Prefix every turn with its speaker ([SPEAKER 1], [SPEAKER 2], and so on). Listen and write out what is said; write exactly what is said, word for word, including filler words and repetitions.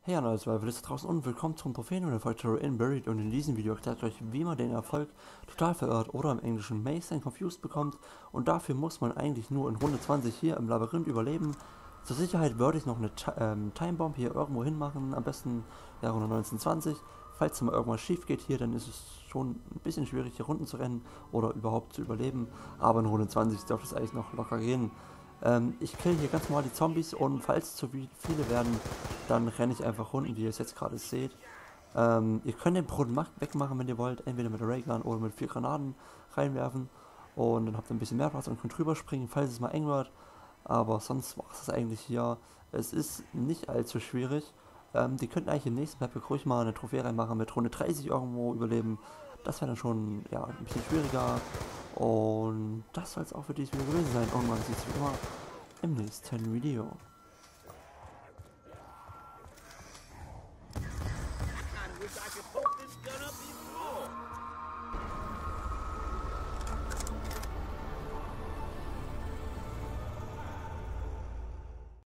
[SPEAKER 1] Hey an alles Leute draußen und willkommen zum Trophäen- und Erfolg-Tutorial in Buried, und in diesem Video erklärt euch, wie man den Erfolg total verirrt oder im Englischen Mazed and Confused bekommt, und dafür muss man eigentlich nur in Runde zwanzig hier im Labyrinth überleben. Zur Sicherheit würde ich noch eine Ti- ähm, Timebomb hier irgendwo hinmachen, am besten ja Runde neunzehn zwanzig. Falls mal irgendwas schief geht hier, dann ist es schon ein bisschen schwierig hier Runden zu rennen oder überhaupt zu überleben, aber in Runde zwanzig dürfte es eigentlich noch locker gehen. Ähm, ich kill hier ganz normal die Zombies, und falls es zu viele werden, dann renne ich einfach Runden, wie ihr es jetzt gerade seht. Ähm, ihr könnt den Brunnen wegmachen, wenn ihr wollt, entweder mit der Raygun oder mit vier Granaten reinwerfen. Und dann habt ihr ein bisschen mehr Platz und könnt drüber springen, falls es mal eng wird. Aber sonst war es eigentlich hier. Es ist nicht allzu schwierig. Ähm, die könnten eigentlich im nächsten Map ruhig mal eine Trophäe reinmachen mit Runde dreißig irgendwo überleben. Das wäre dann schon ja, ein bisschen schwieriger. Und das soll es auch für dieses Video gewesen sein. Und man sieht sich wie immer im nächsten Video.
[SPEAKER 2] I wish I could poke this gun up even